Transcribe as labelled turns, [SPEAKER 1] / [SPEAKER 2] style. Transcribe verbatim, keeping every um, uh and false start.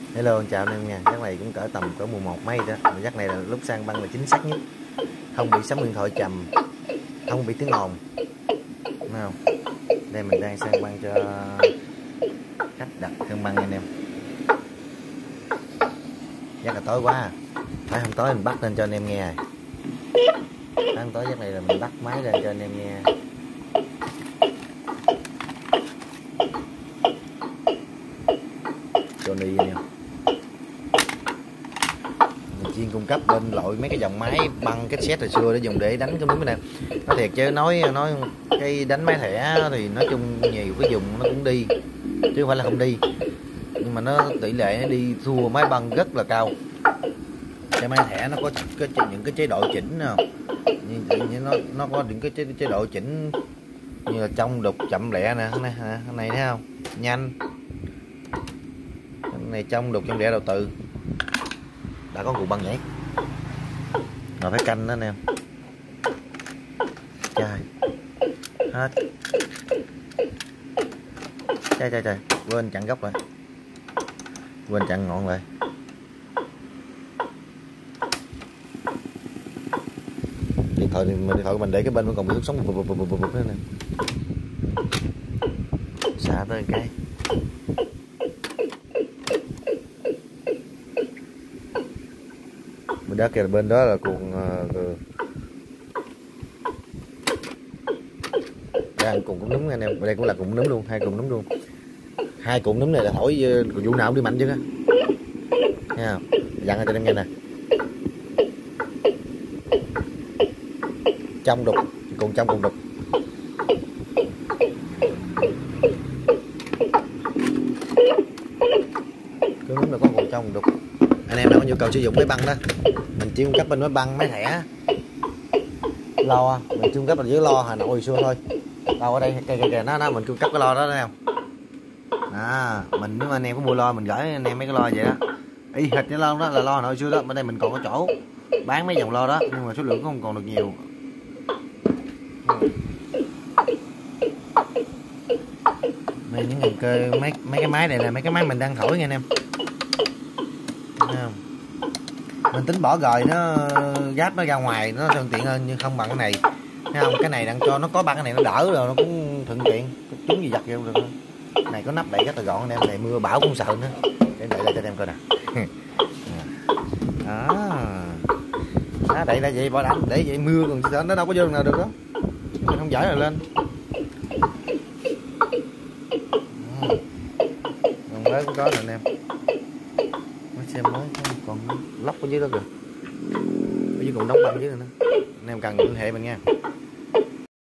[SPEAKER 1] Hello, chào anh em nha. Giấc này cũng cỡ tầm cỡ mười một mấy đó. Mà giấc này là lúc sang băng là chính xác nhất. Không bị sóng điện thoại trầm, không bị tiếng ồn. Đúng không? Đây mình đang sang băng cho khách đặt sang băng anh em. Giấc là tối quá à. Phải không tối mình bắt lên cho anh em nghe rồi. Sáng tối giấc này là mình bắt máy lên cho anh em nghe. Johnny anh em. Mình chuyên cung cấp bên loại mấy cái dòng máy băng cassette hồi xưa để dùng để đánh cái núi này. Nói thiệt chứ nói nói cái đánh máy thẻ thì nói chung nhiều cái dùng nó cũng đi chứ không phải là không đi, nhưng mà nó tỷ lệ nó đi thua máy băng rất là cao. Cái máy thẻ nó có, có những cái chế độ chỉnh nào, như nó nó có những cái chế, chế độ chỉnh như là trong đục chậm lẹ nè, cái này, cái này thấy không, nhanh, cái này trong đục chậm lẹ đầu từ. Đã có cục băng nhảy mà phải canh đó anh em. Trời hết, trời trời trời quên chặn gốc lại, quên chặn ngọn lại. Điện thoại mình điện thoại của mình để cái bên vẫn còn bị nước sống bụp bụp bụp bụp bụp nữa nè. Xả tới cái bên đó kìa, bên đó là cuộn uh, đây cuộn cũng núm anh em, đây cũng là cuộn núm luôn, hai cuộn núm luôn. Hai cuộn núm này là hỏi uh, vụ nào cũng đi mạnh chứ á, thấy không? Dặn cho em nghe nè, trong đục, cùng trong cùng đục. Cứ núm là có cùng trong cùng đục. Anh em nào có nhu cầu sử dụng máy băng đó, mình chuyên cung cấp bên máy băng máy thẻ lo, mình cung cấp là dưới lo Hà Nội hồi xưa thôi. Đâu ở đây kìa kìa kìa, nó nó mình cung cấp cái lo đó thấy không? À, mình nếu mà anh em có mua lo mình gửi anh em mấy cái lo vậy đó. Y hệt cái lo đó là lo Hà Nội xưa đó, bên đây mình còn có chỗ bán mấy dòng lo đó nhưng mà số lượng cũng không còn được nhiều. Đây những ngành cơ mấy mấy cái máy này là mấy cái máy mình đang thổi nha anh em. Thấy không? Mình tính bỏ gời nó gáp nó ra ngoài nó thuận tiện hơn, nhưng không bằng cái này. Thấy không? Cái này đang cho nó có băng, cái này nó đỡ rồi, nó cũng thuận tiện, chúng gì giật vô được. Cái này có nắp đậy rất là gọn anh em, này mưa bão cũng sợ nữa. Để đậy lại cho anh em coi nè. Đó. Đó, đậy lại vậy bảo đảm để vậy mưa còn nó đâu có vô nào được đó. Mình không giỏi rồi lên. Còn mới cũng có rồi anh em. Mới xem mới còn lóc ở dưới đó kìa. Ở dưới còn đóng băng dưới nữa. Anh em cần liên hệ mình nha.